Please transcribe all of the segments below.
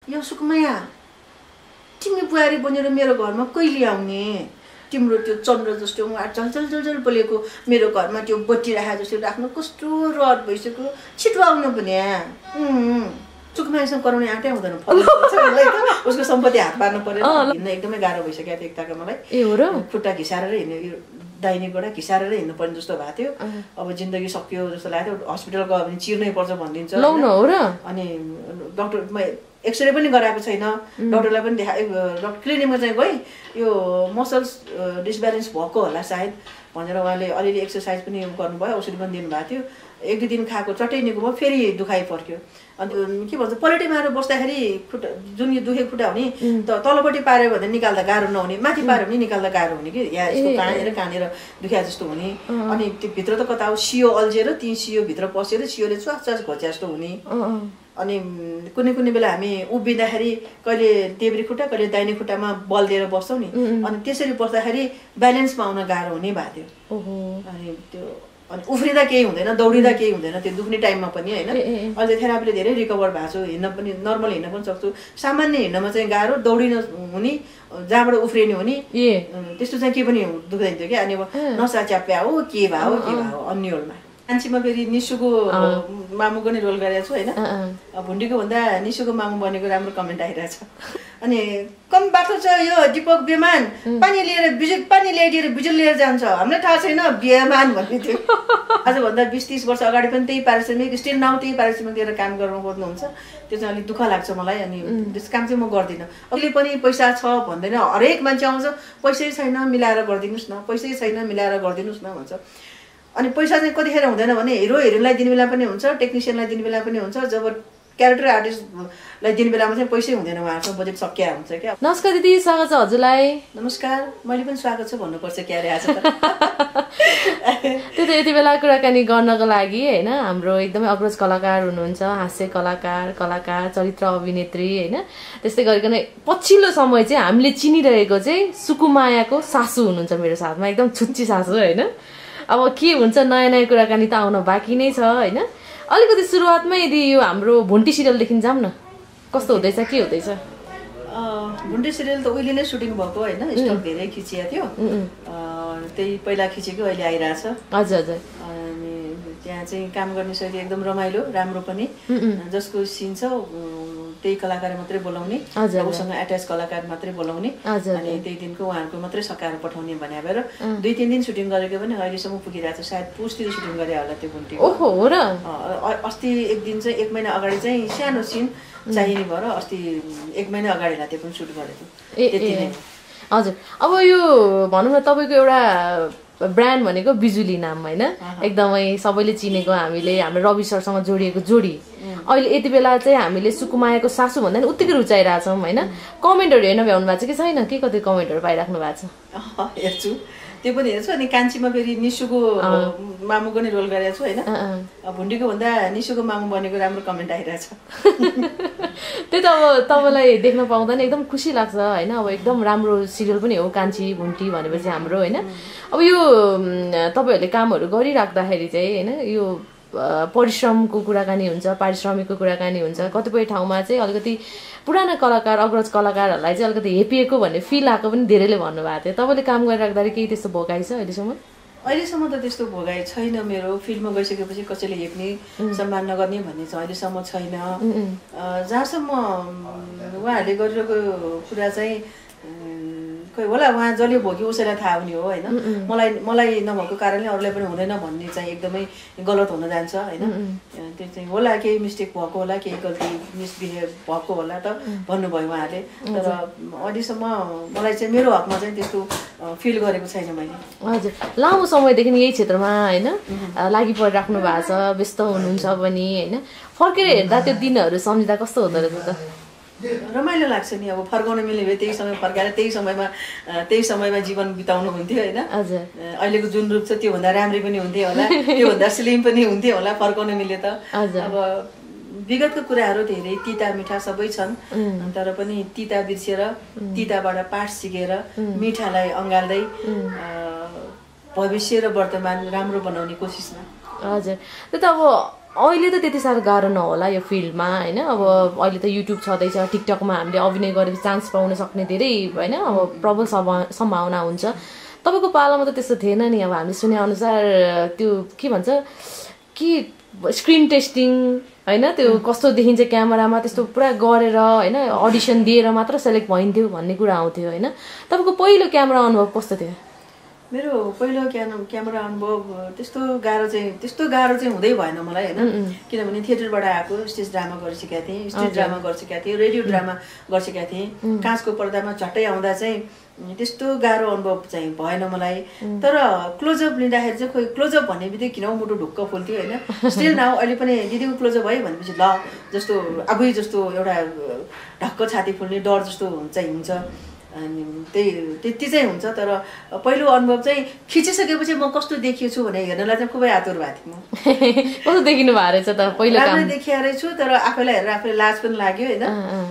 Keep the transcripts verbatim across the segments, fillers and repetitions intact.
यो सुकुमाया तिमी बुहारी बनेर मेरो घरमा कहिले आउने तिम्रो त्यो चन्द्र जस्तो चल चल चल चल बोलेको मेरो घरमा त्यो बत्ती राखा जस्तो राख्नु कस्तो रड भइसक्यो छिटो आउनु पनि सुकुमायासँग कराउने आँटै हुँदैन उसको सम्पत्ति हात पार्नु पर्यो हिँड्न एकदमै गाह्रो भइसक्यो थियो एकताको मलाई ए हो र खुट्टा घिसारेर हिँड्ने यो दाहिने गोडा घिसारेर हिँड्नु पर्ने जस्तो भएको थियो अब जिन्दगी सकियो जस्तो लाग्थ्यो हस्पिटल गयो भने चिर्नै पर्छ भनिदिन्छ अनि डक्टर एक्सरे पनि गराएको छैन डक्टरलाई पनि देखा डक्टर क्लिनिकमा चाहिँ गएँ यो मसल्स डिसब्यालेन्स भएको होला सायद भनेर उहाँले अलिअलि एक्सर्साइज पनि गर्नुभयो औषधि पनि दिनुभएको थियो एक दुई दिन खाएको चट्टै निको भयो फेरि दुखाइ पर्क्यो अनि के भन्छ पलेटी मारेर बस्दाखेरि खुट्टा जुन यो दुखेको खुट्टा हुने त तलपट्टि पार्यो भने निकाल्दा गाह्रो नहुने माथि पार्यो भने निकाल्दा गाह्रो हुने कि या यस्तो काँडेर काँडेर दुखिया जस्तो हुने अनि त्यो भित्र त कता सियो अल्झेर ती सियो भित्र पसेर सियोले च्वास च्वास घोच्या जस्तो हुने अनि कुनै कुनै बेला हामी उभिँदाखेरि कहिले देब्रे खुट्टा कहिले दाहिने खुट्टामा बल दिएर बस्छौँ नि अनि त्यसरी बस्दाखेरि ब्यालेन्समा आउन गाह्रो हुने भएको थियो अनि त्यो अनि उफ्रिँदा केही हुँदैन दौडिँदा केही हुँदैन त्यो दुख्ने टाइममा पनि होइन अहिले थेरापीले धेरै रिकभर भएको छु हिँड्न पनि नर्मल हिँड्न पनि सक्छु सामान्य हिँड्नमा चाहिँ गाह्रो दौडिन हुने जहाँबाट उफ्रिने हुने त्यस्तो चाहिँ केही पनि दुख्दैन थियो क्या अनि अब नसा च्याप्या हो के भयो के भयो अन्यलमा कान्छीमा फेरि निशुको मामुको नै रोल गरेको छु होइन भुन्डीको भन्दा निशुको मामु बनेको राम्रो कमेन्ट आइरहेछ अनि कम बाटो छ यो दिपक बेमान पानी लिएर बिजुल पानी ल्याइदिएर बिजुल लिएर जान्छ हामीलाई थाहा छैन बेमान भन्ने थियो आजभन्दा बिस तिस वर्ष अगाडि पनि त्यही पारिश्रमिक स्टिल नाउ त्यही पारिश्रमिक दिएर काम गर्नु खोज्नुहुन्छ त्यो चाहिँ अलिक दुःख लाग्छ मलाई अनि त्यस काम चाहिँ म गर्दिनँ अहिले पनि पैसा छ भन्दैन हरेक मान्छे आउँछ पैसै छैन मिलाएर गरिदिनुहोस् न पैसै छैन मिलाएर गरिदिनुहोस् न भन्छ अनि पैसा चाहिँ कतिखेर हुँदैन भने हिरो हिरोइनलाई दिने बेला पनि हुन्छ टेक्निसियनलाई दिने बेला पनि हुन्छ जब क्यारेक्टर आर्टिस्टलाई दिने बेलामा चाहिँ पैसै हुँदैन उहाँहरूको बजेट सकिया हुन्छ क्या नमस्कार दिदी स्वागत छ हजुरलाई नमस्कार मैले पनि स्वागत छ भन्नुपर्छ क्यारे आज त्यो त यति बेला कुराकानी गर्नको लागि होइन हाम्रो एकदमै अग्रज कलाकार हुनुहुन्छ हास्य कलाकार कलाकार चरित्र अभिनेत्री होइन त्यस्तै गरिकन पछिल्लो समय चाहिँ हामीले चिनिरहेको चाहिँ सुकुमायाको सासू हुनुहुन्छ मेरो साथमा एकदम छुच्ची सासू होइन अब के हुन्छ नयाँ नयाँ कुराकानी त आउन बाँकी नै छ होइन अलिकति सुरुवातमै यदि यो हाम्रो भुन्टी सिरियलदेखि जाऊँ न कस्तो हुँदैछ के हुँदैछ भुन्टी सिरियल त उहिले नै सुटिङ भएको होइन स्टक धेरै खिचिया थियो त्यही पहिला खिचेको अहिले आइरहेछ हजुर हजुर अनि त्यहाँ चाहिँ काम गर्ने शैली एकदम रमाइलो राम्रो पनि जसको सिन छ त्यही कलाकार मात्रै बोलाउने उसँग एट्याच कलाकार मात्रै बोलाउने अनि त्यही दिनको उहाँहरूको मात्रै सकाएर पठाउने भने भएर दुई तिन दिन सुटिङ गरेको पनि अहिलेसम्म पुगिरहेको छ सायद पुसतिर सुटिङ गरे होला त्यो भुन्टी हो र अस्ति एक दिन चाहिँ एक महिना अगाडि चाहिँ सानो सिन चाहिने भएर अस्ति एक महिना अगाडिलाई त्यो पनि सुट गरेको त्यति नै हजुर अब यो भनौँ न तपाईँको एउटा ब्रान्ड भनेको बिजुली नाम होइन एकदमै सबैले चिनेको हामीले हाम्रो रवि सरसँग जोडिएको जोडी अहिले यति बेला चाहिँ हामीले सुकुमायाको सासू भन्दा नि उत्तिकै रुचाइरहेछौँ होइन कमेन्टहरू हेर्न भ्याउनु भएको छ कि छैन के कति कमेन्टहरू पाइराख्नु भएको छ हेर्छु त्यो पनि हेर्छु अनि कान्छीमा फेरि निशुको मामुको नै रोल गरेको छु होइन भुन्डीको भन्दा निशुको मामु बनेको राम्रो कमेन्ट आइरहेछ त्यही त अब तपाईँलाई देख्न पाउँदा नि एकदम खुसी लाग्छ होइन अब एकदम राम्रो सिरियल पनि हो कान्छी भुन्टी भनेपछि हाम्रो होइन अब यो तपाईँहरूले कामहरू गरिराख्दाखेरि चाहिँ होइन यो परिश्रमको कुराकानी हुन्छ पारिश्रमिकको कुराकानी हुन्छ कतिपय ठाउँमा चाहिँ अलिकति पुराना कलाकार अग्रज कलाकारहरूलाई चाहिँ अलिकति हेपिएको भन्ने फिल आएको पनि धेरैले भन्नुभएको थियो तपाईँले काम गरिराख्दाखेरि केही त्यस्तो भोगाइ छ अहिलेसम्म अहिलेसम्म त त्यस्तो भोगाइ छैन मेरो फिल्ममा गइसकेपछि कसैले हेप्ने सम्मान नगर्ने भन्ने चाहिँ अहिलेसम्म छैन जहाँसम्म उहाँहरूले गरिरहेको कुरा चाहिँ खोइ होला उहाँ जसले भोग्यो उसैलाई थाहा हुने हो होइन मलाई मलाई नभएको कारणले अरूलाई पनि हुँदैन भन्ने चाहिँ एकदमै गलत हुन जान्छ होइन त्यो चाहिँ होला केही मिस्टेक भएको होला केही गल्ती मिसबिहेभ भएको होला त भन्नुभयो उहाँहरूले तर अहिलेसम्म मलाई चाहिँ मेरो हकमा चाहिँ त्यस्तो फिल गरेको छैन मैले हजुर लामो समयदेखि यही क्षेत्रमा होइन लागि परिराख्नु भएको छ व्यस्त हुनुहुन्छ पनि होइन फर्केर हेर्दा त्यो दिनहरू सम्झिँदा कस्तो हुँदो रहेछ त रमाइलो लाग्छ नि अब फर्काउन मिल्ने भए त्यही समय फर्काएर त्यही समयमा त्यही समयमा जीवन बिताउनु हुन्थ्यो होइन अहिलेको जुन रूप छ त्योभन्दा राम्रै पनि हुन्थ्यो होला त्योभन्दा स्लिम पनि हुन्थ्यो होला फर्काउन मिले त अब विगतको कुराहरू धेरै तिता मिठा सबै छन् तर पनि तिता बिर्सेर तिताबाट पाठ सिकेर मिठालाई अँगाल्दै भविष्य र वर्तमान राम्रो बनाउने कोसिसमा हजुर त्यो त अब अहिले त त्यति साह्रो गाह्रो नहोला यो फिल्डमा होइन अब अहिले त युट्युब छँदैछ टिकटकमा हामीले अभिनय गरेपछि चान्स पाउन सक्ने धेरै होइन अब प्रबल सम्भावना हुन्छ तपाईँको पालामा त त्यस्तो थिएन नि अब हामीले सुने अनुसार त्यो के भन्छ कि स्क्रिन टेस्टिङ होइन त्यो कस्तो देखिन्छ क्यामेरामा त्यस्तो पुरा गरेर होइन अडिसन दिएर मात्र सेलेक्ट भइन्थ्यो भन्ने कुरा आउँथ्यो होइन तपाईँको पहिलो क्यामेरा अनुभव कस्तो थियो मेरो पहिलो क्यानो क्यामेरा अनुभव त्यस्तो गाह्रो चाहिँ त्यस्तो गाह्रो चाहिँ हुँदै भएन मलाई होइन किनभने थिएटरबाट आएको स्टेज ड्रामा गरिसकेका थिएँ स्टेज ड्रामा गरिसकेका थिएँ रेडियो ड्रामा गरिसकेका थिएँ काँचको पर्दामा झट्टै आउँदा चाहिँ त्यस्तो गाह्रो अनुभव चाहिँ भएन मलाई तर क्लोजअप लिँदाखेरि चाहिँ खोइ क्लोजअप भन्ने बित्तिकै किन मुटु ढुक्क फुल्थ्यो होइन स्टिल नाउ अहिले पनि दिदीको क्लोजअप भयो भनेपछि ल जस्तो आफै जस्तो एउटा ढक्क छाती फुल्ने डर जस्तो चाहिँ हुन्छ अनि त्यही त्यति चाहिँ हुन्छ तर पहिलो अनुभव चाहिँ खिचिसकेपछि म कस्तो देखिएछु भने हेर्नलाई चाहिँ खुबै आतुर भएको थिएँ म कस्तो देखिनु भएको रहेछ त पहिलो राम्रै देखिया रहेछु तर आफैलाई हेरेर आफैलाई लाज पनि लाग्यो होइन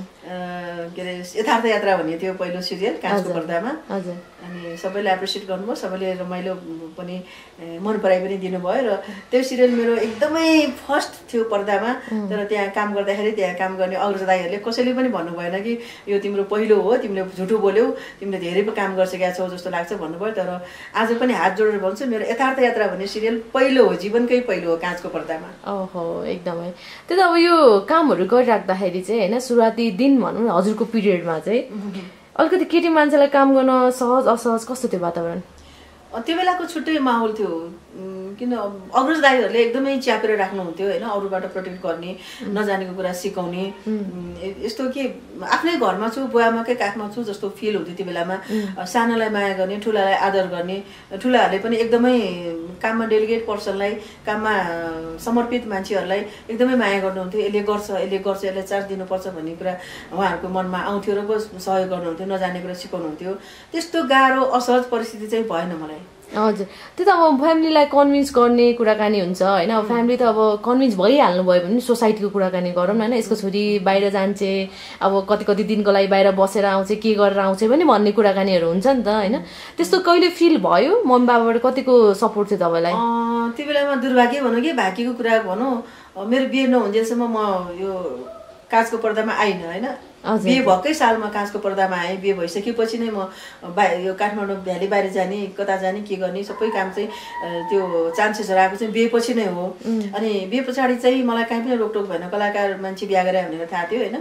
के अरे यथार्थ यात्रा भन्ने थियो पहिलो सिरियल काँचको पर्दामा अनि सबैले एप्रिसिएट गर्नुभयो सबैले रमाइलो पनि मन पराइ पनि दिनुभयो र त्यो सिरियल मेरो एकदमै फर्स्ट थियो पर्दामा तर त्यहाँ काम गर्दाखेरि त्यहाँ काम गर्ने अग्रज दाइहरूले कसैले पनि भन्नु भएन कि यो तिम्रो पहिलो हो तिमीले झुटो बोल्यौ तिमीले धेरै पो काम गरिसकेका छौ जस्तो लाग्छ भन्नुभयो तर आज पनि हात जोडेर भन्छु मेरो यथार्थ यात्रा भन्ने सिरियल पहिलो हो जीवनकै पहिलो हो काँचको पर्दामा ओहो एकदमै त्यही त अब यो कामहरू गरिराख्दाखेरि चाहिँ होइन सुरुवाती दिन भनौँ न हजुरको पिरियडमा चाहिँ अलिकति केटी मान्छेलाई काम गर्न सहज असहज कस्तो थियो वातावरण त्यो बेलाको छुट्टै माहौल थियो किन अग्रज दाइहरूले एकदमै च्यापेर राख्नुहुन्थ्यो होइन अरूबाट प्रोटेक्ट गर्ने नजानेको कुरा सिकाउने यस्तो कि आफ्नै घरमा छु बुवामाकै काखमा छु जस्तो फिल हुन्थ्यो त्यो बेलामा सानालाई माया गर्ने ठुलालाई आदर गर्ने ठुलाहरूले पनि एकदमै काममा डेलिगेट पर्सनलाई काममा समर्पित मान्छेहरूलाई एकदमै माया गर्नुहुन्थ्यो यसले गर्छ यसले गर्छ यसलाई चार्ज दिनुपर्छ भन्ने कुरा उहाँहरूको मनमा आउँथ्यो र सहयोग गर्नुहुन्थ्यो नजाने कुरा सिकाउनुहुन्थ्यो त्यस्तो गाह्रो असहज परिस्थिति चाहिँ भएन मलाई हजुर त्यो त अब फ्यामिलीलाई कन्भिन्स गर्ने कुराकानी हुन्छ होइन अब फ्यामिली त अब कन्भिन्स भइहाल्नु भयो भने सोसाइटीको कुराकानी गरौँ न होइन यसको छोरी बाहिर जान्छे अब कति कति दिनको लागि बाहिर बसेर आउँछ के गरेर आउँछ पनि भन्ने कुराकानीहरू हुन्छ नि त होइन त्यस्तो कहिले फिल भयो मम्मी बाबाबाट कतिको सपोर्ट थियो तपाईँलाई त्यो बेलामा दुर्भाग्य भनौँ कि भाग्यको कुरा भनौँ मेरो बिहे नहुन्जेलसम्म म यो काँचको पर्दामा आइन होइन बिहे भएकै सालमा काँचको पर्दामा आएँ बिहे भइसकेपछि नै म बा यो काठमाडौँ भ्याली बाहिर जाने कता जाने के गर्ने सबै काम चाहिँ त्यो चान्सेसहरू आएको चाहिँ बिहेपछि नै हो अनि बिहे पछाडि चाहिँ मलाई कहीँ पनि रोकटोक भएन कलाकार मान्छे बिहा गरे भनेर थाहा थियो होइन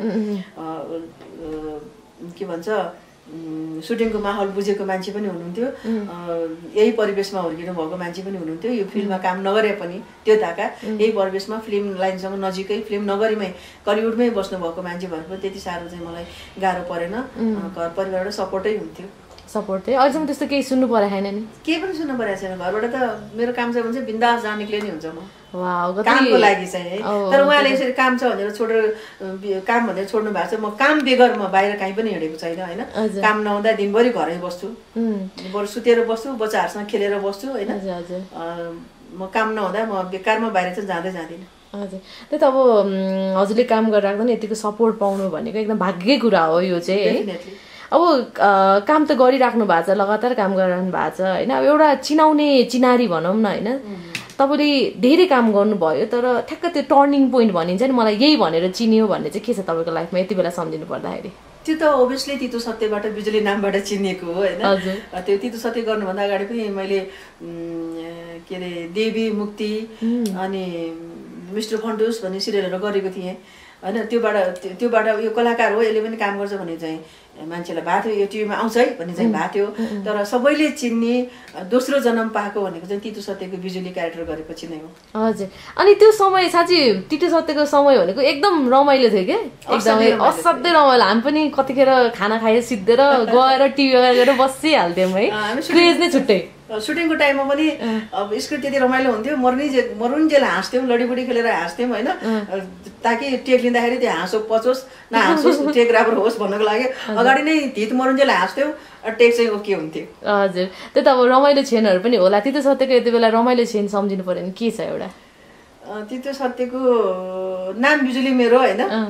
के भन्छ सुटिङको माहौल बुझेको मान्छे पनि हुनुहुन्थ्यो यही परिवेशमा हुर्किनु भएको मान्छे पनि हुनुहुन्थ्यो यो फिल्ममा काम नगरे पनि त्यो ताका यही परिवेशमा फिल्म लाइनसँग नजिकै फिल्म नगरीमै कलिउडमै बस्नुभएको मान्छे भएर पनि त्यति साह्रो चाहिँ मलाई गाह्रो परेन घर परिवारबाट सपोर्टै हुन्थ्यो सपोर्ट थियो अहिलेसम्म त्यस्तो केही सुन्नु परेको छैन नि केही पनि सुन्नु परेको छैन घरबाट त मेरो काम छ भने चाहिँ बिन्दास जहाँ निक्ले नि हुन्छ म वाउ कामको लागि चाहिँ है तर उहाँले यसरी काम छ भनेर छोडेर काम भनेर छोड्नु भएको छ म काम बेगर म बाहिर कहीँ पनि हिँडेको छैन होइन काम नहुँदा दिनभरि घरै बस्छु बरु सुतेर बस्छु बच्चाहरूसँग खेलेर बस्छु होइन म काम नहुँदा म बेकारमा बाहिर चाहिँ जाँदै जाँदिनँ हजुर त्यही त अब हजुरले काम गरिराख्दा नि यतिको सपोर्ट पाउनु भनेको एकदम भाग्यकै कुरा हो यो चाहिँ है अब काम त गरिराख्नु भएको छ लगातार काम गरिराख्नु भएको छ होइन अब एउटा चिनाउने चिनारी भनौँ न होइन तपाईँले धेरै काम गर्नुभयो तर ठ्याक्क त्यो टर्निङ पोइन्ट भनिन्छ नि मलाई यही भनेर चिनियो भन्ने चाहिँ के छ तपाईँको लाइफमा यति बेला सम्झिनु पर्दाखेरि त्यो त ओभियसली तितो सत्यबाट बिजुली नामबाट चिनिएको हो होइन त्यो तितो सत्य गर्नुभन्दा अगाडि पनि मैले के अरे देवी मुक्ति अनि मिस्टर फन्टुस भन्ने सिरियलहरू गरेको थिएँ होइन त्योबाट त्योबाट यो कलाकार हो यसले पनि काम गर्छ भन्ने चाहिँ मान्छेलाई भएको थियो यो टिभीमा आउँछ है भन्ने चाहिँ भएको थियो तर सबैले चिन्ने दोस्रो जन्म पाएको भनेको चाहिँ तितो सत्यको बिजुली क्यारेक्टर गरेपछि नै हो हजुर अनि त्यो समय साँच्चै तितो सत्यको समय भनेको एकदम रमाइलो थियो क्या एकदमै असाध्यै रमाइलो हामी पनि कतिखेर खाना खाएर सिद्धेर गएर टिभी गएर बसिहाल्थ्यौँ है क्रेज नै छुट्टै सुटिङको टाइममा पनि अब स्क्रिप्ट त्यति रमाइलो हुन्थ्यो मर्नी जे मरुन्जेल हाँस्थ्यौँ लडीबुडी खेलेर हाँस्थ्यौँ होइन ताकि टेक लिँदाखेरि त्यो हाँसो पचोस् नहाँसोस् टेक राम्रो होस् भन्नको लागि अगाडि नै धित मरुन्जेल हाँस्थ्यौँ टेक चाहिँ ओके हुन्थ्यो हजुर त्यो त अब रमाइलो क्षणहरू पनि होला तितो सत्यको यति बेला रमाइलो क्षण सम्झिनु पर्यो भने के छ एउटा तितो सत्यको नाम बिजुली मेरो होइन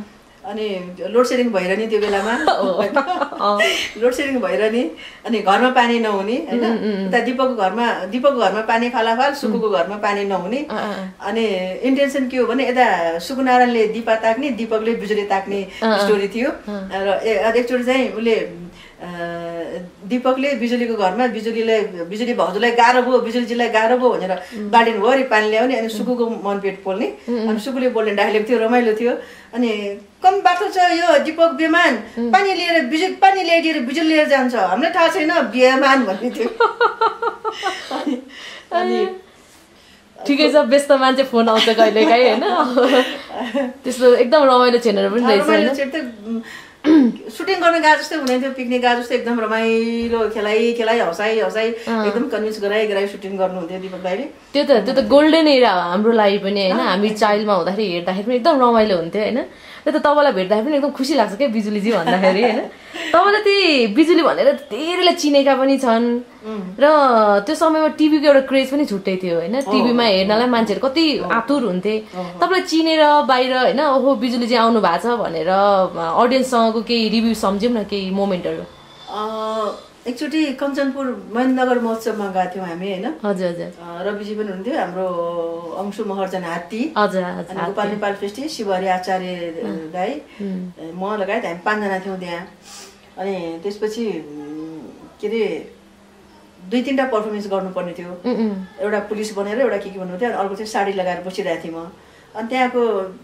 अनि लोड सेडिङ भइरहने त्यो बेलामा लोड सेडिङ भइरहने अनि घरमा पानी नहुने होइन उता दिपकको घरमा दिपकको घरमा पानी फालाफाल सुकुको घरमा पानी नहुने अनि इन्टेन्सन के हो भने यता सुकुनारायणले दिपा ताक्ने दिपकले बिजुली ताक्ने स्टोरी थियो र एकचोटि चाहिँ उसले दिपकले बिजुलीको घरमा बिजुलीलाई बिजुली भाउजूलाई गाह्रो भयो बिजुलीजीलाई गाह्रो भयो भनेर बाल्टिन भरि पानी ल्याउने अनि सुकुको मनपेट पोल्ने अनि सुकुले बोल्ने डायलग थियो रमाइलो थियो अनि कम बाटो छ यो दिपक बेमान पानी लिएर बिजुली पानी ल्याइदिएर बिजुली लिएर जान्छ हामीलाई थाहा छैन बेमान भन्ने थियो अनि ठिकै छ व्यस्त मान्छे फोन आउँछ कहिले काहीँ होइन त्यस्तो एकदम रमाइलो क्षणहरू पनि रहेछ सुटिङ गर्न गए जस्तै हुने थियो पिकनिक गए जस्तै एकदम रमाइलो खेलाइ खेलाइ हँसाइ हँसाइ एकदम कन्भिन्स गराइ गराइ सुटिङ गर्नुहुन्थ्यो दिपक भाइले त्यो त त्यो त गोल्डन एरा हो हाम्रो लागि पनि होइन हामी चाइल्डमा हुँदाखेरि हेर्दाखेरि पनि एकदम रमाइलो हुन्थ्यो होइन त्यो त तपाईँलाई भेट्दाखेरि पनि एकदम खुसी लाग्छ क्या बिजुलीजी भन्दाखेरि होइन तपाईँलाई त्यही बिजुली भनेर धेरैलाई चिनेका पनि छन् र त्यो समयमा टिभीको एउटा क्रेज पनि छुट्टै थियो होइन टिभीमा हेर्नलाई मान्छेहरू कति आतुर हुन्थे तपाईँलाई चिनेर बाहिर होइन ओहो बिजुलीजी आउनु भएको छ भनेर अडियन्ससँगको केही रिभ्यू सम्झौँ न केही मोमेन्टहरू एकचोटि कञ्चनपुर महेन्द्रनगर महोत्सवमा गएको थियौँ हामी होइन हजुर हजुर रविजी पनि हुनुहुन्थ्यो हाम्रो अंशु महर्जन हात्ती हजुर अनि गोपाल नेपाल फेस्टी शिवहरि आचार्य दाई म लगायत हामी पाँचजना थियौँ त्यहाँ अनि त्यसपछि के अरे दुई तिनवटा पर्फर्मेन्स गर्नुपर्ने थियो एउटा पुलिस बनेर एउटा के के भन्नु थियो अनि अर्को चाहिँ साडी लगाएर बसिरहेको थिएँ म अनि त्यहाँको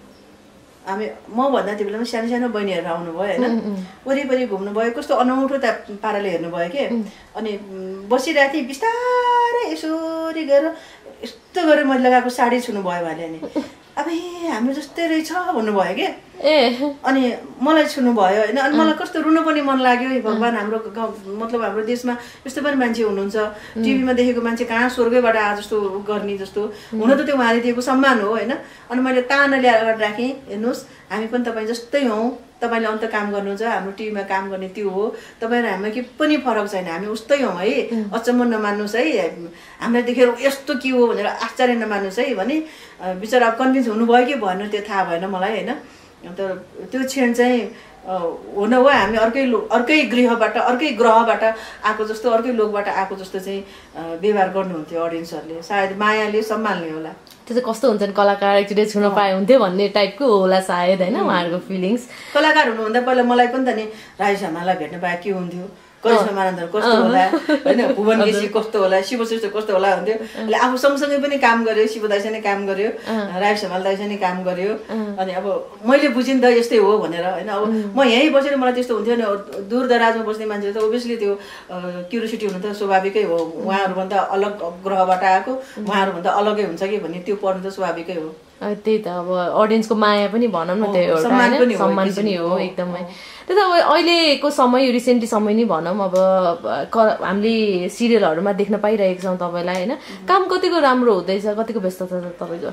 हामी म भन्दा त्यो बेलामा सानो सानो बहिनीहरू आउनुभयो होइन वरिपरि घुम्नुभयो कस्तो अनौठो त पाराले हेर्नुभयो के अनि बसिरहेको थिएँ बिस्तारै यसरी गएर यस्तो गरेर मैले लगाएको साडी छुनुभयो उहाँले अनि अब हाम्रो जस्तै रहेछ भन्नुभयो के ए अनि मलाई छुनुभयो होइन अनि मलाई कस्तो रुनु पनि मन लाग्यो भगवान् हाम्रो गाउँ मतलब हाम्रो देशमा यस्तो पनि मान्छे हुनुहुन्छ टिभीमा देखेको मान्छे कहाँ स्वर्गैबाट आ जस्तो गर्ने जस्तो हुन त त्यो उहाँले दिएको सम्मान हो होइन अनि मैले ताना ल्याएर राखेँ हेर्नुहोस् हामी पनि तपाईँ जस्तै हौँ तपाईँले अन्त काम गर्नुहुन्छ हाम्रो टिभीमा काम गर्ने त्यो हो तपाईँ र हामीमा के पनि फरक छैन हामी उस्तै हौँ है अचम्म नमान्नुहोस् है हामीलाई देखेर यस्तो के हो भनेर आश्चर्य नमान्नुहोस् है भने बिचरा कन्भिन्स हुनुभयो कि भन्नु त्यो थाहा भएन मलाई होइन अन्त त्यो क्षण चाहिँ हुन हो हामी अर्कै अर्कै गृहबाट अर्कै ग्रहबाट आएको जस्तो अर्कै लोकबाट आएको जस्तो चाहिँ व्यवहार गर्नुहुन्थ्यो अडियन्सहरूले सायद मायाले सम्हाल्ने होला त्यो चाहिँ कस्तो हुन्छ नि कलाकार एकचोटि छुन पाए हुन्थ्यो भन्ने टाइपको होला सायद होइन उहाँहरूको फिलिङ्स कलाकार हुनुभन्दा पहिला मलाई पनि त नि राई शर्मालाई भेट्न पाए के हुन्थ्यो करिश्मा मानन्दर कस्तो होला होइन भुवन केसी कस्तो होला शिव श्रेष्ठ कस्तो होला हुन्थ्यो अहिले आफू सँगसँगै पनि काम गर्यो शिव दाइसँग काम गर्यो राई शर्माल दाइसँग काम गर्यो अनि अब मैले बुझेँ त यस्तै हो भनेर होइन अब म यहीँ बसेर मलाई त्यस्तो हुन्थ्यो नि दूर दराजमा बस्ने मान्छे त ओभियसली त्यो क्युरियोसिटी हुनु त स्वाभाविकै हो उहाँहरूभन्दा अलग ग्रहबाट आएको उहाँहरूभन्दा अलगै हुन्छ कि भन्ने त्यो पढ्नु त स्वाभाविकै हो त्यही त अब अडियन्सको माया पनि भनौँ न त्यो एउटा सम्मान पनि हो एकदमै त्यही त अब अहिलेको समय रिसेन्टली समय नै भनौँ अब हामीले सिरियलहरूमा देख्न पाइरहेको छौँ तपाईँलाई होइन काम कतिको राम्रो हुँदैछ कतिको व्यस्तता छ तपाईँको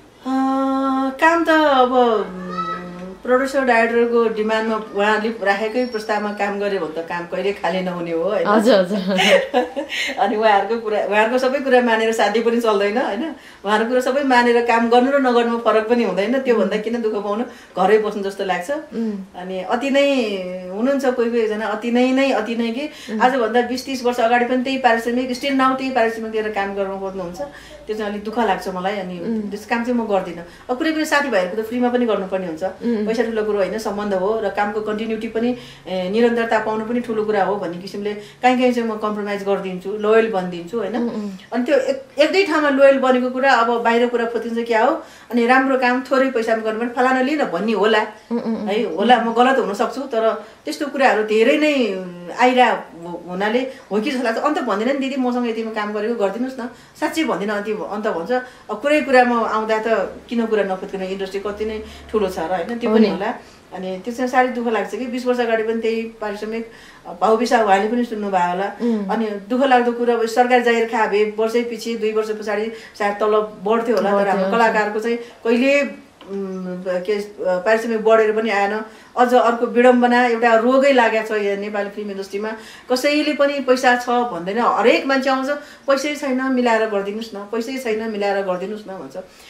काम त अब प्रोड्युसर डाइरेक्टरको डिमान्डमा उहाँले राखेकै प्रस्तावमा काम गर्यो भने त काम कहिले खाली नहुने हो होइन हजुर हजुर अनि उहाँहरूको कुरा उहाँहरूको सबै कुरा मानेर साध्य पनि चल्दैन होइन उहाँहरूको कुरा सबै मानेर काम गर्नु र नगर्नुमा फरक पनि हुँदैन त्योभन्दा किन दुःख पाउनु घरै बस्नु जस्तो लाग्छ अनि अति नै हुनुहुन्छ कोही कोही एकजना अति नै नै अति नै कि आजभन्दा बिस तिस वर्ष अगाडि पनि त्यही पारिश्रमिक स्टिल नाउ त्यही पारिश्रमिक दिएर काम गर्नु खोज्नुहुन्छ त्यो चाहिँ अलिक दुःख लाग्छ मलाई अनि त्यस काम चाहिँ म गर्दिनँ अब कुनै कुनै साथीभाइहरूको त फ्रीमा पनि गर्नुपर्ने हुन्छ पैसा ठुलो कुरो होइन सम्बन्ध हो र कामको कन्टिन्युटी पनि निरन्तरता पाउनु पनि ठुलो कुरा हो भन्ने किसिमले काहीँ काहीँ चाहिँ म कम्प्रोमाइज गरिदिन्छु लोयल बनिदिन्छु होइन अनि त्यो एक दुई ठाउँमा लोयल बनेको कुरा अब बाहिर कुरा फोतिन्छ क्या हो अनि राम्रो काम थोरै पैसामा गर्नु पनि फलाना लिन भन्ने होला है होला म गलत हुन सक्छु तर त्यस्तो कुराहरू धेरै नै आइरह हुनाले हो कि जस्तो लाग्छ अन्त भन्दैन नि दिदी मसँग यतिमा काम गरेको गरिदिनुहोस् न साँच्चै भन्दिनँ अन्त अन्त भन्छ अब कुनै कुरामा आउँदा त किन कुरा नफुत्किन इन्डस्ट्री कति नै ठुलो छ र होइन त्यो पनि होला अनि त्यो चाहिँ साह्रै दुःख लाग्छ कि बिस वर्ष अगाडि पनि त्यही पारिश्रमिक भाउ विसा उहाँले पनि सुन्नुभयो होला अनि दुःख लाग्दो कुरा अब सरकारी जागिर खा भए वर्षै पछि दुई वर्ष पछाडि सायद तल बढ्थ्यो होला तर हाम्रो कलाकारको चाहिँ कहिले के पारिश्रमिक बढेर पनि आएन अझ अर्को विडम्बना एउटा रोगै लागेको छ यहाँ नेपाली फिल्म इन्डस्ट्रीमा कसैले पनि पैसा छ भन्दैन हरेक मान्छे आउँछ पैसै छैन मिलाएर गरिदिनुहोस् न पैसै छैन मिलाएर गरिदिनुहोस् न भन्छ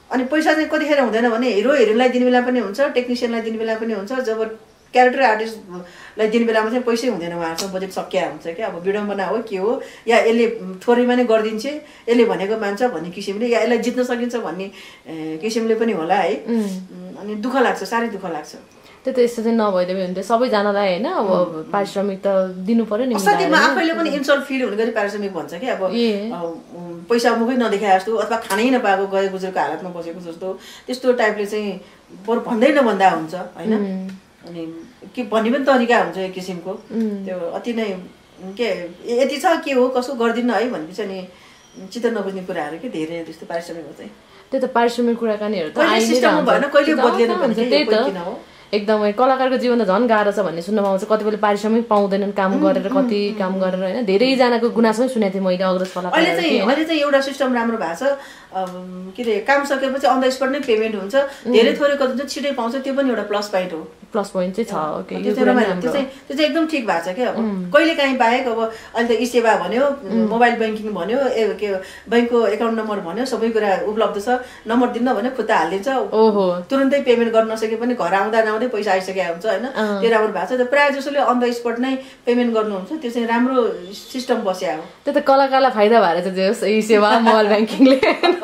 अनि पैसा चाहिँ कतिखेर हुँदैन भने हिरो हिरोइनलाई दिने बेला पनि हुन्छ, टेक्निसियनलाई दिने बेला पनि हुन्छ, जब क्यारेक्टर आर्टिस्टलाई दिने बेलामा चाहिँ पैसै हुँदैन, उहाँहरूसँग बजेट सकिया हुन्छ क्या। अब विडम्बना हो के हो, या यसले थोरैमा नै गरिदिन्छ, यसले भनेको मान्छ भन्ने किसिमले, या यसलाई जित्न सकिन्छ भन्ने किसिमले पनि होला है। अनि दुःख लाग्छ, साह्रै दुःख लाग्छ। त्यो त यस्तो चाहिँ नभइदियो भने सबैजनालाई होइन अब पारिश्रमिक त दिनु पर्यो नि। साथीमा आफैले पनि इन्सल्ट फिल हुने गरी पारिश्रमिक भन्छ कि अब पैसा मुखै नदेखाए जस्तो अथवा खानै नपाएको गए गुजरको हालतमा बसेको जस्तो त्यस्तो टाइपले चाहिँ बरु भन्दै नभन्दा हुन्छ होइन। अनि के भन्ने पनि तरिका हुन्छ एक किसिमको, त्यो अति नै के यति छ के हो कसो गरिदिनु है भनेपछि अनि चित्त नबुझ्ने कुराहरू के धेरै त्यस्तो पारिश्रमिक चाहिँ। त्यो त पारिश्रमिक कुराकानीहरू त भएन, कहिले बदलेन भने त्यही त एकदमै कलाकारको जीवन त झन् गाह्रो छ भन्ने सुन्न पाउँछ। कतिपयले पारिश्रमिक पाउँदैनन् काम गरेर, कति काम गरेर होइन। धेरैजनाको गुनासो पनि सुनेको थिएँ मैले अग्रज कलाकार। अहिले चाहिँ अहिले चाहिँ एउटा सिस्टम राम्रो भएको छ, के अरे काम सकेपछि अन द स्पट नै पेमेन्ट हुन्छ, धेरै थोरै कति चाहिँ छिटै पाउँछ, त्यो पनि एउटा प्लस पोइन्ट हो। प्लस पोइन्ट चाहिँ छ, त्यो चाहिँ त्यो चाहिँ एकदम ठिक भएको छ क्या। अब कहिले काहीँ बाहेक अब अहिले त ई सेवा भन्यो, मोबाइल ब्याङ्किङ भन्यो, ए के ब्याङ्कको एकाउन्ट नम्बर भन्यो, सबै कुरा उपलब्ध छ। नम्बर दिन्न भने खुट्टा हालिदिन्छ, ओहो तुरन्तै पेमेन्ट गर्न नसके पनि घर आउँदा नआउँदै पैसा आइसकेको हुन्छ होइन। त्यो राम्रो भएको छ। प्रायः जसोले अन द स्पट नै पेमेन्ट गर्नुहुन्छ, त्यो चाहिँ राम्रो सिस्टम बस्या हो। त्यो त कलाकारलाई फाइदा भएर चाहिँ ई सेवा मोबाइल ब्याङ्किङले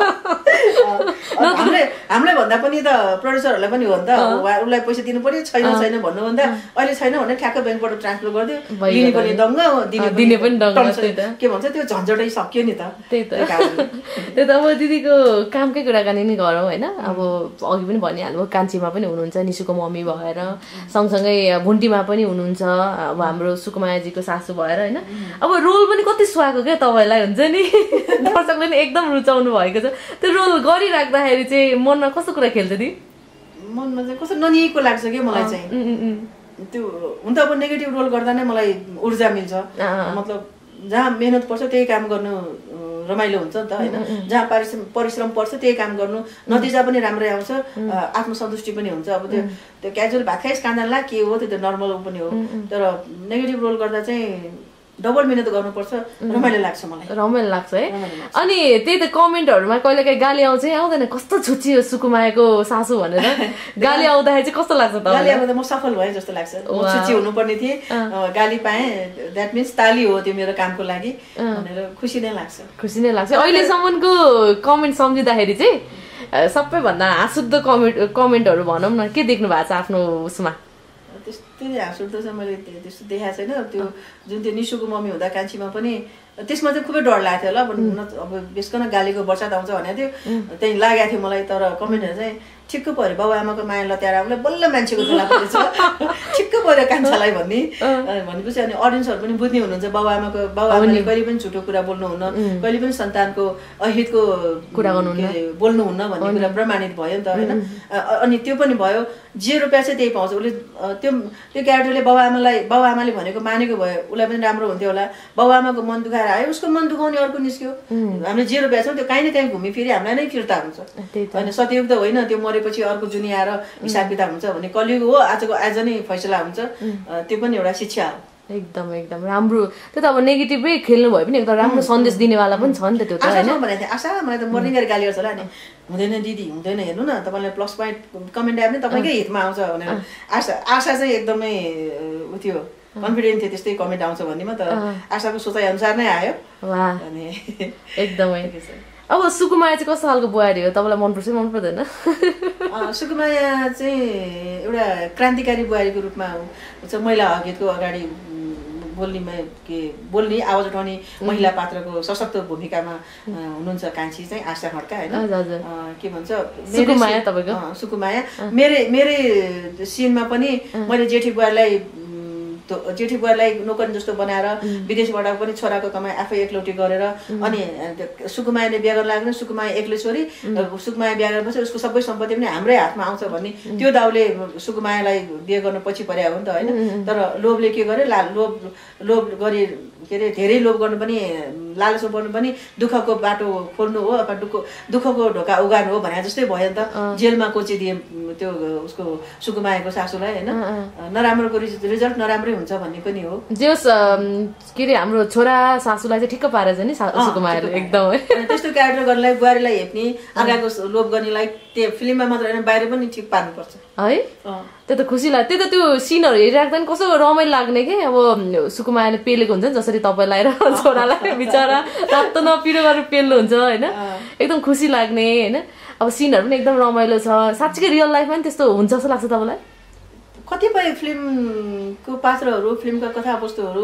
हामीलाई हामीलाई भन्दा पनि त प्रड्युसरहरूलाई पनि हो नि त, उसलाई पैसा दिनु पर्यो, छैन छैन भन्नुभन्दा अहिले छैन भने ठ्याक्क ब्याङ्कबाट ट्रान्सफर गरिदियो, दिने पनि दङ्ग दिने पनि दङ्ग, के भन्छ त्यो झन्झटै सक्यो नि त। त्यही त त्यो त अब दिदीको कामकै कुराकानी नै गरौँ होइन। अब अघि पनि भनिहाल्नु कान्छीमा पनि हुनुहुन्छ, निशुको मम्मी भएर, सँगसँगै भुन्टीमा पनि हुनुहुन्छ, अब हाम्रो सुकुमायाजीको सासू भएर होइन। अब रोल पनि कति सुहाएको क्या तपाईँलाई हुन्छ नि, दर्शकले पनि एकदम रुचाउनु भएको छ। त्यो रोल गरिराख्दाखेरि चाहिँ मनमा कस्तो कुरा खेल्छ नि? मनमा चाहिँ कस्तो ननिएको लाग्छ क्या मलाई चाहिँ। त्यो हुन त अब नेगेटिभ रोल गर्दा नै मलाई ऊर्जा मिल्छ, मतलब जहाँ मेहनत पर्छ त्यही काम गर्नु रमाइलो हुन्छ नि त होइन। जहाँ परिश्रम परिश्रम पर्छ त्यही काम गर्नु, नतिजा पनि राम्रै आउँछ, आत्मसन्तुष्टि पनि हुन्छ। अब त्यो त्यो क्याजुअल भात खाइस काँदाला के हो, त्यो त नर्मल पनि हो। तर नेगेटिभ रोल गर्दा चाहिँ डबल मिहिनेत गर्नुपर्छ, रमाइलो लाग्छ मलाई, रमाइलो लाग्छ है। अनि त्यही त कमेन्टहरूमा कहिले काहीँ गाली आउँछ आउँदैन, कस्तो छुच्ची हो सुकुमायाको सासू भनेर गाली आउँदाखेरि चाहिँ कस्तो लाग्छ? गाली आउँदा म सफल भएँ जस्तो लाग्छ। म छुच्ची हुनुपर्ने थिएँ, गाली पाएँ, द्याट मिन्स ताली हो त्यो मेरो कामको लागि भनेर खुसी नै लाग्छ। खुसी नै लाग्छ। अहिलेसम्मको कमेन्ट सम्झिँदाखेरि चाहिँ सबैभन्दा हाँसउठ्दो कमेन्ट कमेन्टहरू भनौँ न, के देख्नु भएको छ आफ्नो उसमा? त्यस्तो हाँसउठ्दो चाहिँ मैले त्यस्तो देखाएको छैन। त्यो जुन त्यो निशुको मम्मी हुँदा कान्छीमा पनि त्यसमा चाहिँ खुबै डर लागेको थियो होला, अब बेसकन गालीको बर्सात आउँछ भनेको थियो, त्यही लागेको थियो मलाई। तर कमेन्टहरू चाहिँ ठिक्क पऱ्यो, बाउ आमाको माया लत्याएर आफूलाई बल्ल मान्छेको थोला परेछ, ठिक्क पऱ्यो कान्छालाई भन्ने भनेपछि अनि अडियन्सहरू पनि बुझ्ने हुनुहुन्छ। बाउ आमाको बाउ आमाले कहिले पनि झुटो कुरा बोल्नुहुन्न, कहिले पनि सन्तानको अहितको कुरा गर्नुहुन्न, बोल्नुहुन्न भन्ने कुरा प्रमाणित भयो नि त होइन। अनि त्यो पनि भयो, जे रुपियाँ चाहिँ त्यही पाउँछ। उसले त्यो त्यो क्यारेक्टरले बाउ आमालाई बाउ आमाले भनेको मानेको भयो, उसलाई पनि राम्रो हुन्थ्यो होला। बाउ आमाको मन दुखाएर आयो, उसको मन दुखाउने अर्को निस्क्यो। हामीले जे रुपियाँ छौँ त्यो काहीँ न काहीँ घुमिफिरी हामीलाई नै फिर्ता हुन्छ होइन। सतयुग त होइन, त्यो मरेपछि अर्को जुनी आएर हिसाब किताब हुन्छ भने कलियुग हो, आजको आज नै फैसला हुन्छ। त्यो पनि एउटा शिक्षा हो। एकदम एकदम राम्रो। त्यो त अब नेगेटिभै खेल्नु भयो पनि एकदम राम्रो सन्देश दिनेवाला पनि छ नि त त्यो त होइन। भनेको थिएँ आशा, मलाई त मर्निङ गरी गाली गर्छ होला नि, हुँदैन दिदी हुँदैन, हेर्नु न तपाईँलाई प्लस पोइन्ट कमेन्ट आयो भने तपाईँकै हितमा आउँछ भनेर आशा आशा चाहिँ एकदमै उ थियो, कन्फिडेन्ट थियो त्यस्तै कमेन्ट आउँछ भन्नेमा। त आशाको सोचाइ अनुसार नै आयो। वाह, अनि एकदमै। अब सुकुमाया चाहिँ कस्तो खालको बुहारी हो, तपाईँलाई मनपर्छ मन पर्दैन? सुकुमाया चाहिँ एउटा क्रान्तिकारी बुहारीको रूपमा हुन्छ, महिला हकको अगाडि बोल्ने के बोल्ने आवाज उठाउने महिला पात्रको सशक्त भूमिकामा हुनुहुन्छ कान्छी चाहिँ आशा खड्का होइन। के भन्छ सुकुमाया तपाईँको? सुकुमाया मेरै मेरै सिनमा पनि मैले जेठी बुहारीलाई जेठी बुहारीलाई नोकरी जस्तो बनाएर विदेशबाट पनि छोराको कमाइ आफै एकलौटी गरेर, अनि सुकुमायाले बिहा गर्न लाग्ने, सुकुमाया एक्लै छोरी, सुकुमाया बिहा गरेपछि उसको सबै सम्पत्ति पनि हाम्रै हातमा आउँछ भन्ने त्यो दाउले सुकुमायालाई बिहे गर्न पछि पर्या हो नि त होइन। तर लोभले के गर्यो, ला लोभ लोभ गरी के अरे धेरै लोभ गर्नु पनि, लालच पर्नु पनि दुःखको बाटो खोल्नु हो, अथवा दुःख दुःखको ढोका उगार्नु हो भने जस्तै भयो नि त। जेलमा कोचिदिए त्यो उसको सुकुमायाको सासूलाई होइन, नराम्रोको रिजल्ट नराम्रै हुन्छ भन्ने पनि हो। जे होस् के अरे हाम्रो छोरा सासूलाई चाहिँ ठिक्क पारेछ नि सुकुमायाले एकदमै। त्यस्तो क्यारेक्टर गर्नेलाई बुहारीलाई हेप्ने आगाको लोभ गर्नेलाई त्यो फिल्ममा मात्र होइन बाहिर पनि ठिक पार्नुपर्छ है। त्यो त खुसी लाग्छ। त्यही त त्यो सिनहरू हेरिराख्दा नि कस्तो रमाइलो लाग्ने के अब सुकुमायाले पेलेको हुन्छ नि जसरी तपाईँलाई र छोरालाई बिचरा रातो नपिरो गरेर पेल्नुहुन्छ होइन एकदम खुसी लाग्ने होइन। अब सिनहरू पनि एकदम रमाइलो छ। साँच्चीकै रियल लाइफमा पनि त्यस्तो हुन्छ जस्तो लाग्छ तपाईँलाई? कतिपय फिल्मको पात्रहरू फिल्मका कथावस्तुहरू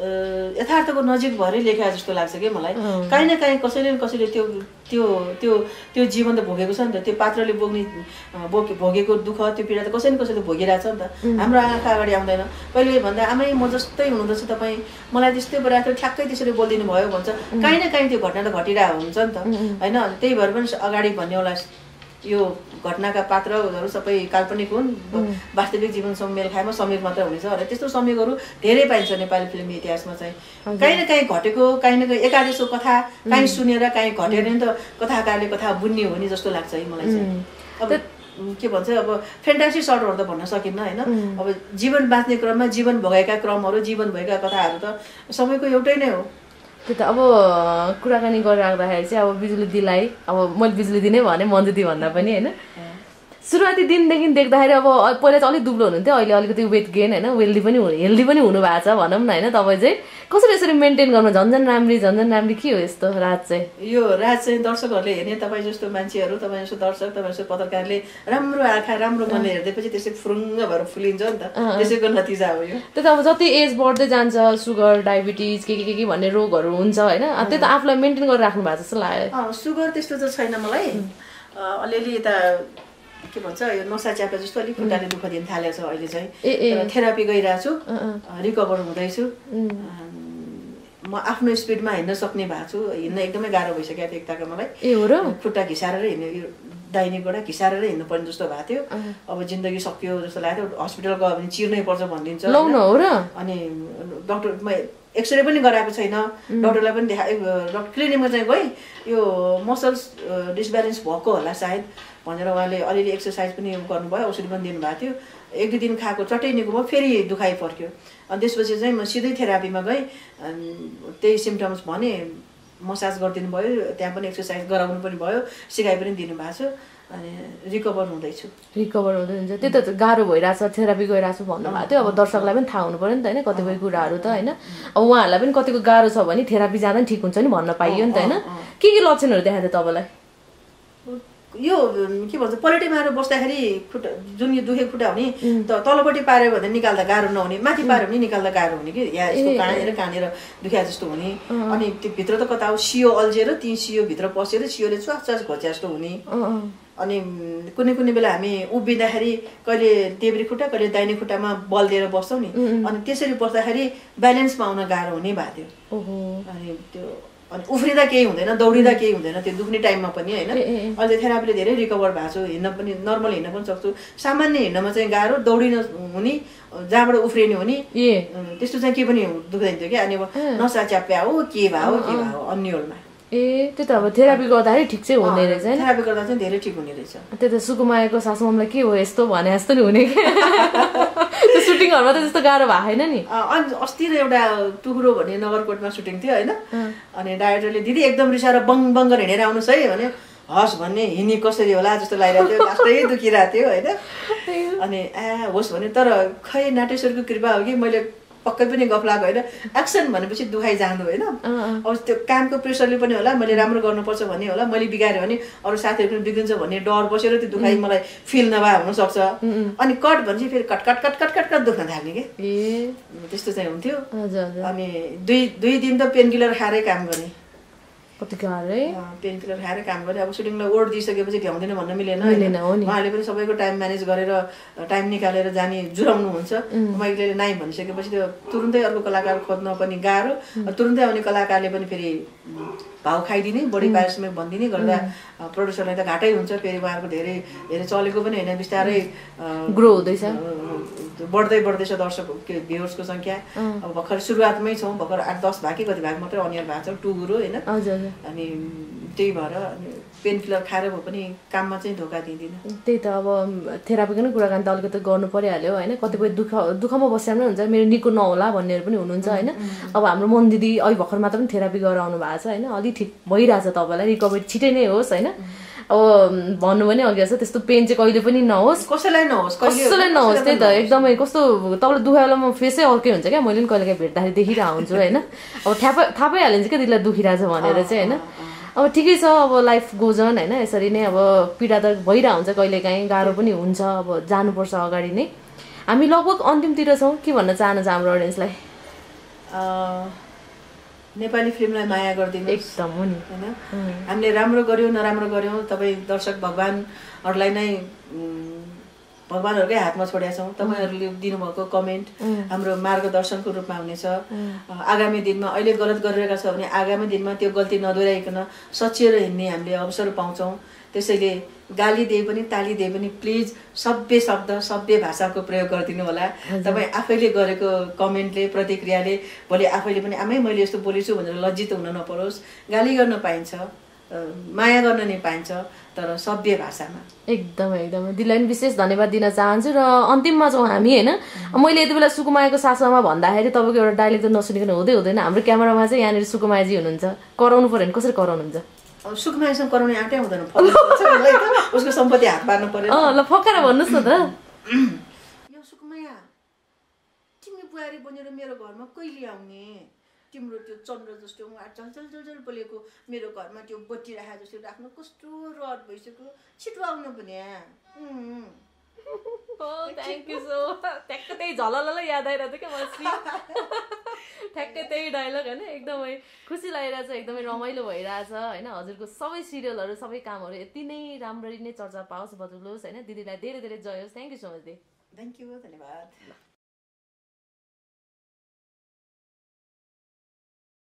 यथार्थको नजिक भएरै लेखा जस्तो लाग्छ कि मलाई। काहीँ न काहीँ कसैले न कसैले त्यो त्यो त्यो त्यो जीवन त भोगेको छ नि त। त्यो पात्रले बोक्ने बोके भोगेको दुःख त्यो पीडा त कसै न कसैले भोगिरहेछ नि त। हाम्रो आँखा अगाडि आउँदैन। कहिले भन्दा आमै म जस्तै हुनुहुँदछ तपाईँ, मलाई त्यस्तै भइरहेको थियो, ठ्याक्कै त्यसरी बोलिदिनु भयो भन्छ। काहीँ न काहीँ त्यो घटना त घटिरहेको हुन्छ नि त होइन। त्यही भएर पनि अगाडि भन्ने होला यो घटनाका पात्रहरू सबै काल्पनिक हुन्, वास्तविक जीवनसँग मेल खाएमा संयोग मात्र हुनेछ र त्यस्तो संयोगहरू धेरै पाइन्छ नेपाली फिल्मी इतिहासमा चाहिँ। काहीँ न काहीँ घटेको काहीँ न काहीँ एकादेशको कथा काहीँ सुनेर काहीँ घटेर नि त कथाकारले कथा बुन्ने हो नि जस्तो लाग्छ है मलाई चाहिँ। अब के भन्छ अब फ्यान्टासी सर्टहरू त भन्न सकिन्न होइन। अब जीवन बाँच्ने क्रममा जीवन भोगेका क्रमहरू जीवन भएका कथाहरू त सबैको एउटै नै हो। त्यो त अब कुराकानी गरिराख्दाखेरि चाहिँ अब बिजुली दिलाई अब मैले बिजुली दिने भने मन्जु दी भन्दा पनि होइन सुरुवाती दिनदेखि देख्दाखेरि अब पहिला चाहिँ अलिक दुब्लो हुनुहुन्थ्यो, अहिले अलिकति वेट गेन होइन वेल्दी पनि हेल्दी पनि हुनु भएको छ भनौँ न होइन। तपाईँ चाहिँ कसरी यसरी मेन्टेन गर्नु झन्झन राम्री झन्झन राम्री के हो यस्तो राज चाहिँ? यो राज चाहिँ दर्शकहरूले हेर्ने तपाईँ जस्तो मान्छेहरू तपाईँ जस्तो दर्शक तपाईँ जस्तो पत्रकारले राम्रो आँखा राम्रो मनले हेर्दैपछि त्यसै फुरुङ्ग भएर फुलिन्छ नि त, त्यसैको नतिजा हो यो। त्यो त अब जति एज बढ्दै जान्छ सुगर डायबिटिज के के के भन्ने रोगहरू हुन्छ होइन, त्यो त आफूलाई मेन्टेन गरेर राख्नु भएको जस्तो लाग्यो। सुगर त्यस्तो त छैन मलाई, अलिअलि यता के भन्छ यो नसा च्यापा जस्तो अलिक खुट्टाले दुःख दिन थालेको छ अहिले चाहिँ। थेरापी गइरहेको छु, रिकभर हुँदैछु। म आफ्नो स्पिडमा हिँड्न सक्ने भएको छु, हिँड्न एकदमै गाह्रो भइसकेको थियो एकताको मलाई। ए हो र? खुट्टा घिसारेर हिँड्ने यो दाहिने गोडा घिसारेर हिँड्नु पर्ने जस्तो भएको थियो। अब जिन्दगी सकियो जस्तो लाग्थ्यो, हस्पिटल गयो भने चिर्नै पर्छ भनिदिन्छ। अनि डक्टर म एक्सरे पनि गराएको छैन, डक्टरलाई पनि देखा डक्टर क्लिनिकमा चाहिँ गएँ यो मसल्स डिसब्यालेन्स भएको होला सायद भनेर उहाँले अलिअलि एक्सर्साइज पनि गर्नुभयो, औषधि पनि दिनुभएको थियो। एक दुई दिन खाएको चट्टै निको भयो, फेरि दुखाइ पर्क्यो। अनि त्यसपछि चाहिँ म सिधै थेरापीमा गएँ, त्यही सिम्टम्स भने मसाज गरिदिनु भयो, त्यहाँ पनि एक्सर्साइज गराउनु पनि भयो, सिकाइ पनि दिनुभएको छ। अनि रिकभर हुँदैछु। रिकभर हुँदै हुन्छ, त्यो त गाह्रो भइरहेछ, थेरापी गइरहेको छु भन्नुभएको थियो। अब दर्शकलाई पनि थाहा हुनु पऱ्यो नि त होइन कतिपय कुराहरू त होइन। अब उहाँहरूलाई पनि कतिको गाह्रो छ भने थेरापी जाँदा पनि ठिक हुन्छ नि भन्न पाइयो नि त होइन। के के लक्षणहरू देखाएको थियो तपाईँलाई? यो के भन्छ पलेटी मारेर बस्दाखेरि खुट्टा जुन यो दुखेको खुट्टा हुने त तलपट्टि पार्यो भने निकाल्दा गाह्रो नहुने, माथि पार्यो भने निकाल्दा गाह्रो हुने कि या यस्तो काँडेर काँडेर दुखिया जस्तो हुने। अनि त्यो भित्र त कता हो सियो अल्झेर ती सियो भित्र पसेर सियोले च्वास च्वास घोच्या जस्तो हुने। अनि कुनै कुनै बेला हामी उभिँदाखेरि कहिले देब्रे खुट्टा कहिले दाहिने खुट्टामा बल दिएर बस्छौँ नि, अनि त्यसरी बस्दाखेरि ब्यालेन्समा आउन गाह्रो हुने भएको थियो। अनि त्यो अनि उफ्रिँदा केही हुँदैन, दौडिँदा केही हुँदैन त्यो दुख्ने टाइममा पनि होइन। अहिले थेरापीले धेरै रिकभर भएको छु, हिँड्न पनि नर्मल हिँड्न पनि सक्छु। सामान्य हिँड्नमा चाहिँ गाह्रो, दौडिन हुने, जहाँबाट उफ्रिने हुने त्यस्तो चाहिँ केही पनि दुख्दैन थियो क्या। अनि अब नसा च्याप्या हो के भयो के भयो अन्यलमा। ए त्यो त अब थेरापी गर्दाखेरि ठिक चाहिँ हुने रहेछ होइन? थेरापी गर्दा चाहिँ धेरै ठिक हुने रहेछ। त्यो त सुकुमायाको सासूमामलाई के हो यस्तो भने जस्तो नि हुने क्या। त्यो सुटिङहरूमा त त्यस्तो गाह्रो भएको छैन नि? अनि अस्ति एउटा टुक्रो भन्ने नगरकोटमा सुटिङ थियो होइन, अनि डाइरेक्टरले दिदी एकदम रिसाएर बङ बङ गरेर हिँडेर आउनुहोस् है भने हस् भन्ने हिँड्ने कसरी होला जस्तो लागिरहेको थियो, लास्टै दुखिरहेको थियो होइन। अनि ए होस् भने तर खै नाटेश्वरको कृपा हो कि मैले पक्कै पनि गफ लाग्यो होइन, एक्सन भनेपछि दुखाइ जानु होइन। अब त्यो कामको प्रेसरले पनि होला, मैले राम्रो गर्नुपर्छ भन्ने होला, मैले बिगाऱ्यो भने अरू साथीहरू पनि बिग्रिन्छ भन्ने डर बसेर त्यो दुखाइ मलाई फिल नभए हुनसक्छ। अनि कट भनेपछि फेरि cut cut cut cut cut cut दुख्न थाल्ने कि त्यस्तो चाहिँ हुन्थ्यो। अनि दुई दुई दिन त पेन किलर खाएरै काम गर्ने, कति गाह्रो पेन किलर खाएर काम गरेँ। अब सुटिङलाई ओड दिइसकेपछि भ्याउँदैन भन्न मिलेन, उहाँले पनि सबैको टाइम म्यानेज गरेर टाइम निकालेर जाने जुराउनुहुन्छ। मैले नाइ भनिसकेपछि त्यो तुरुन्तै अर्को कलाकार खोज्न पनि गाह्रो, तुरुन्तै आउने कलाकारले पनि फेरि भाउ खाइदिने, बढी पारिश्रमिक भनिदिने गर्दा प्रड्युसरलाई त घाटै हुन्छ। फेरि उहाँहरूको धेरै धेरै चलेको पनि होइन, बिस्तारै ग्रो हुँदैछ, बढ्दै बढ्दैछ दर्शक के भ्युअर्सको सङ्ख्या। अब भर्खर सुरुवातमै छौँ, भर्खर आठ दस भाग कि कति भाग मात्रै अनियर भएको छ टुगुरो होइन। अनि त्यही भएर पेन किलर खाएर भए पनि काममा चाहिँ धोका दिँदिनँ। त्यही त अब थेरापीको नै कुराकानी त अलिकति गर्नु परिहाल्यो होइन। कतिपय दुःख दुःखमा बस्या पनि हुन्छ मेरो निको नहोला भन्नेहरू पनि हुनुहुन्छ होइन। अब हाम्रो मन दिदी अहिले भर्खर मात्र पनि थेरापी गरेर आउनु भएको छ होइन। अलिक ठिक भइरहेछ तपाईँलाई रिकभरी छिटै नै होस् होइन। अब भन्नु भने अघि जस्तो त्यस्तो पेन चाहिँ कहिले पनि नहोस् कसैलाई नहोस् कसैलाई नहोस्। त्यही त एकदमै कस्तो तपाईँलाई दुखायो बेलामा फेसै अर्कै हुन्छ क्या। मैले पनि कहिले काहीँ भेट्दाखेरि देखिरहेको हुन्छु होइन। अब थाहा पा थाहा पाइहालिन्छ क्या दिदीलाई दुखिरहेछ भनेर चाहिँ होइन। अब ठिकै छ अब लाइफ गोजन होइन। यसरी नै अब पीडा त भइरहेको हुन्छ कहिलेकाहीँ गाह्रो पनि हुन्छ। अब जानुपर्छ अगाडि नै। हामी लगभग अन्तिमतिर छौँ के भन्न चाहनुहुन्छ हाम्रो अडियन्सलाई? नेपाली फिल्मलाई माया गरिदिनु एकदम हो नि होइन। हामीले राम्रो गऱ्यौँ नराम्रो गऱ्यौँ तपाईँ दर्शक भगवान्हरूलाई नै भगवान्हरूकै हातमा छोडेका छौँ। तपाईँहरूले दिनुभएको कमेन्ट हाम्रो मार्गदर्शनको रूपमा हुनेछ। आगामी दिनमा अहिले गलत गरिरहेका छ भने आगामी दिनमा त्यो गल्ती नदोहोऱ्याइकन सचिएर हिँड्ने हामीले अवसर पाउँछौँ। त्यसैले गाली दिए पनि ताली दिए पनि प्लिज सभ्य शब्द सभ्य भाषाको प्रयोग गरिदिनु होला। तपाईँ आफैले गरेको कमेन्टले प्रतिक्रियाले भोलि आफैले पनि आमै मैले यस्तो बोलेछु भनेर लज्जित हुन नपरोस्। गाली गर्न पाइन्छ माया गर्न नै पाइन्छ तर सभ्य भाषामा। एकदमै एकदमै दिदीलाई पनि विशेष धन्यवाद दिन चाहन्छु। र अन्तिममा छौँ हामी होइन। मैले यति बेला सुकुमायाको सासुमा भन्दाखेरि तपाईँको एउटा डायलग त नसुनिकन हुँदै हुँदैन। हाम्रो क्यामेरामा चाहिँ यहाँनिर सुकुमायाजी हुनुहुन्छ। कराउनु पऱ्यो भने कसरी कराउनुहुन्छ? सुकुमायासँग कराउने आँटै हुँदैन उसको सम्पत्ति हात पार्नु पर्यो। ल फकाएर भन्नुहोस् न त। यो सुकुमाया तिमी बुहारी बनेर मेरो घरमा कहिले आउने? तिम्रो त्यो चन्द्र जस्तो झल झल झल झल बोलेको मेरो घरमा त्यो बत्ती राखा जस्तो राख्नु कस्तो रड भइसक्यो छिटो आउनु भने। थ्याङ्क यू सो ठ्याक्कै त्यही झलललाई याद आइरहेको थियो क्या मलाई। ठ्याक्कै त्यही डायलग होइन। एकदमै खुसी लागिरहेछ एकदमै रमाइलो भइरहेछ होइन। हजुरको सबै सिरियलहरू सबै कामहरू यति नै राम्ररी नै चर्चा पाओस् बदुलोस् होइन। दिदीलाई धेरै धेरै जय होस्। थ्याङ्क यू सो मच दिदी। थ्याङ्क यू धन्यवाद।